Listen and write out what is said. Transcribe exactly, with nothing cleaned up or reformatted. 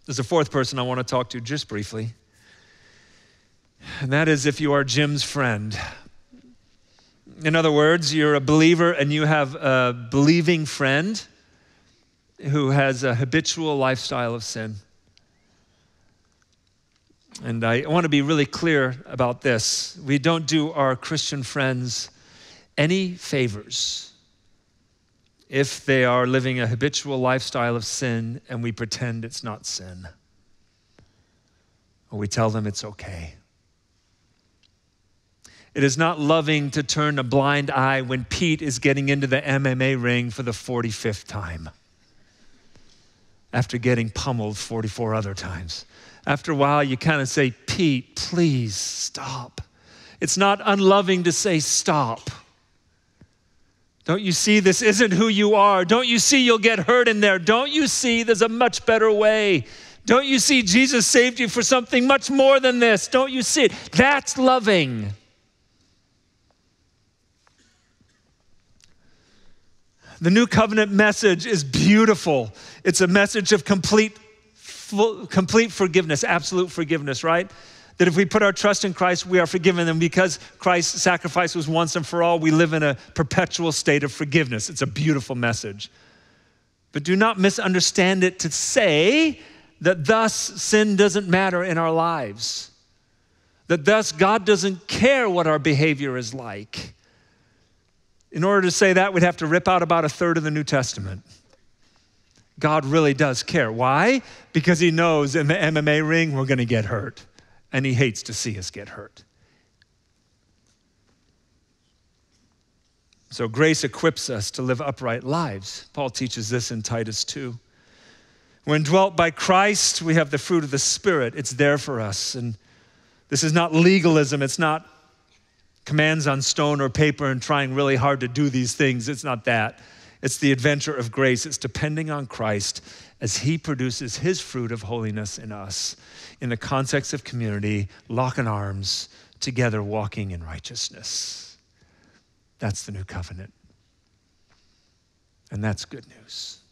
There's a fourth person I want to talk to just briefly, and that is if you are Jim's friend. In other words, you're a believer and you have a believing friend who has a habitual lifestyle of sin. And I want to be really clear about this. We don't do our Christian friends any favors if they are living a habitual lifestyle of sin and we pretend it's not sin. Or we tell them it's okay. It is not loving to turn a blind eye when Pete is getting into the M M A ring for the forty-fifth time after getting pummeled forty-four other times. After a while, you kind of say, Pete, please stop. It's not unloving to say stop. Don't you see this isn't who you are? Don't you see you'll get hurt in there? Don't you see there's a much better way? Don't you see Jesus saved you for something much more than this? Don't you see it? That's loving. The new covenant message is beautiful. It's a message of complete, full, complete forgiveness, absolute forgiveness, right? That if we put our trust in Christ, we are forgiven. And because Christ's sacrifice was once and for all, we live in a perpetual state of forgiveness. It's a beautiful message. But do not misunderstand it to say that thus sin doesn't matter in our lives. That thus God doesn't care what our behavior is like. In order to say that, we'd have to rip out about a third of the New Testament. God really does care. Why? Because he knows in the M M A ring, we're going to get hurt. And he hates to see us get hurt. So grace equips us to live upright lives. Paul teaches this in Titus two. When dwelt by Christ, we have the fruit of the Spirit. It's there for us. And this is not legalism. It's not commands on stone or paper and trying really hard to do these things. It's not that. It's the adventure of grace. It's depending on Christ as he produces his fruit of holiness in us in the context of community, locking arms, together walking in righteousness. That's the new covenant. And that's good news.